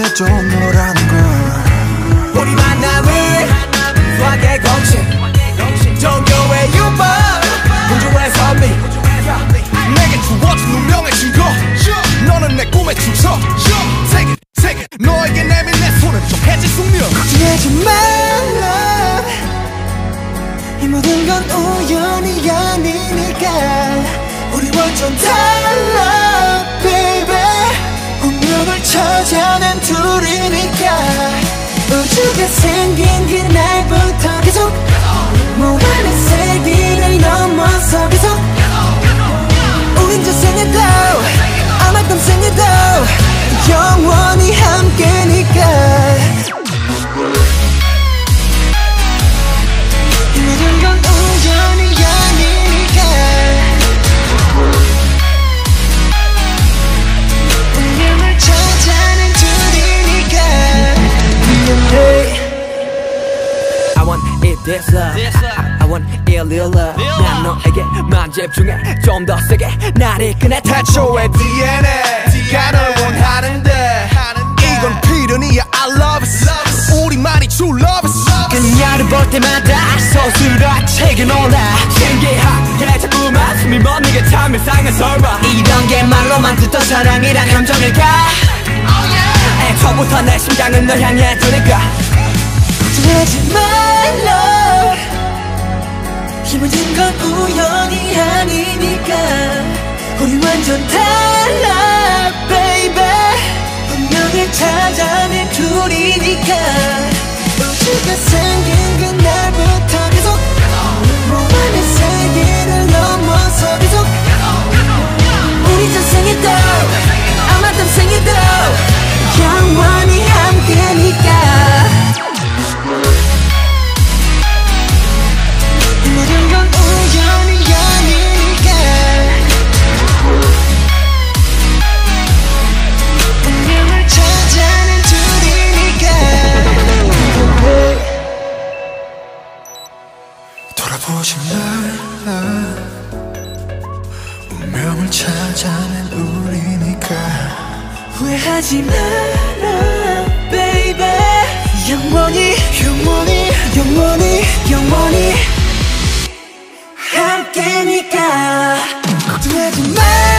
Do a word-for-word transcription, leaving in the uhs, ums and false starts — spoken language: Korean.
좀 너라는 걸. 우리 만남을 수학의 공식 종교의 유머 우주의 선미 내게 주어진 운명의 증거 너는 내 꿈의 주석 세계 세계 너에게 내민 내 손은 좀 해질 숙명. 걱정하지 말라 이 모든 건 우연이 아니니까 우리 완전 달라 baby 운명을 찾아낸 둘이니까 우주가 생긴 그날부터 계속 무한의 세기를 넘어서 계속 우린 저 생에도 아마도 생에도 영원히 함께니까 이 모든 건 우연이 아니니까 운명을 찾아낸 둘이니까 미안해 I want it this love I want it real love 난 너에게만 집중해 좀 더 세게 날 이끄네 태초의 디엔에이가 널 원하는데 이건 필연이야 I love it 우리만이 true love it 그녀를 볼 때마다 서술같이 놀라 신기하게 자꾸만 숨이 멎는 참 이상한 설마 이런 게 말로만 듣던 사랑이란 감정일까 애초부터 내 심장은 널 향해 두니까 걱정하지 말라 이 모든 건 우연이 아니니까 우리 완전 달라 baby 운명을 찾아낸 둘이니까 우주가 생긴 그날부터 계속 무한의 세계를 넘어서 계속 우리 저 생에도 아마도 생에도 영원히 함께니까 모든 건 우연이 아니니까 운명을 찾아낸 둘이니까 돌아보지 말라 운명을 찾아낸 우리니까 후회하지 마라 baby 영원히 영원히 영원히 영원히 함께니까 걱정하지 마